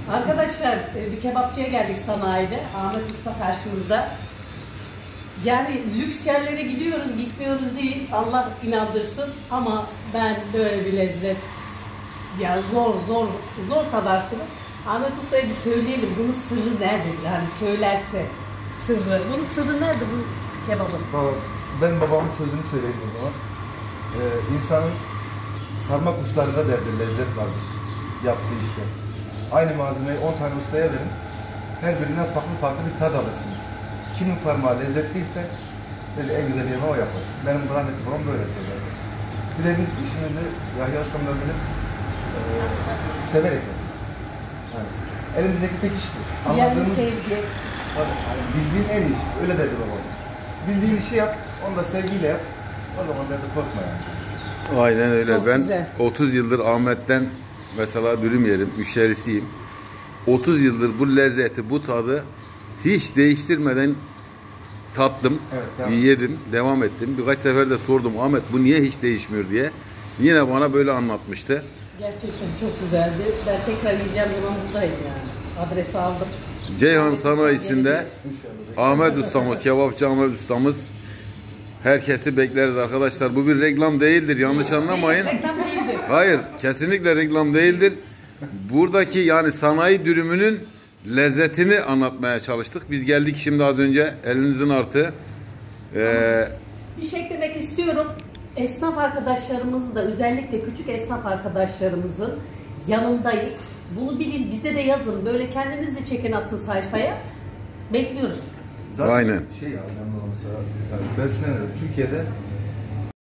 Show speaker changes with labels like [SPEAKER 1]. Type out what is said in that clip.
[SPEAKER 1] Arkadaşlar bir kebapçıya geldik sanayide. Ahmet Usta karşımızda. Yani lüks yerlere gidiyoruz, gitmiyoruz değil. Allah inandırsın ama ben böyle bir lezzet ya zor tadarsınız. Ahmet Usta'ya bir söyleyelim bunun sırrı nerede? Yani söylerse sırrı. Bunun sırrı nerede bu kebabın?
[SPEAKER 2] Ben babamın sözünü söyleyeyim o zaman. İnsanın parmak uçlarında derdi lezzet vardır. Yaptığı işte. Aynı malzemeyi 10 tane ustaya verin. Her birinden farklı bir tad alırsınız. Kimin parmağı lezzetliyse dedi, en güzel yemeği o yapar. Benim rahmetli babam böyle söylerdi. Bir de biz işimizi Yahya Ustam'la benim severek yapıyoruz. Yani, elimizdeki tek iş bu.
[SPEAKER 1] Anladığımız sevgi.
[SPEAKER 2] Tabii, yani bildiğin en iyi iş. Öyle dedi babam. Bildiğin işi yap, onu da sevgiyle yap. O zaman da korkma yani.
[SPEAKER 3] Aynen öyle.
[SPEAKER 1] Çok
[SPEAKER 3] ben
[SPEAKER 1] güzel.
[SPEAKER 3] 30 yıldır Ahmet'ten mesela dürüm yerim, müşterisiyim. 30 yıldır bu lezzeti, bu tadı hiç değiştirmeden tattım,
[SPEAKER 2] evet,
[SPEAKER 3] yedim, devam ettim. Birkaç sefer de sordum, Ahmet bu niye hiç değişmiyor diye. Yine bana böyle anlatmıştı.
[SPEAKER 1] Gerçekten çok güzeldi. Ben tekrar yiyeceğim zaman buradayım yani. Adresi aldım.
[SPEAKER 3] Ceyhan Sanayisi'nde Ahmet Ustamız, kebapçı Ahmet Ustamız. Herkesi bekleriz arkadaşlar. Bu bir reklam değildir, yanlış anlamayın.
[SPEAKER 1] Reklam değildir.
[SPEAKER 3] Hayır, kesinlikle reklam değildir. Buradaki yani sanayi dürümünün lezzetini anlatmaya çalıştık. Biz geldik şimdi az önce, elinizin artığı.
[SPEAKER 1] Bir şey eklemek istiyorum. Esnaf arkadaşlarımız da, özellikle küçük esnaf arkadaşlarımızın yanındayız. Bunu bilin, bize de yazın. Böyle kendiniz de çekin, atın sayfaya. Bekliyoruz.
[SPEAKER 2] Zaten
[SPEAKER 3] Aynen.
[SPEAKER 2] Mesela, yani ben şuna Türkiye'de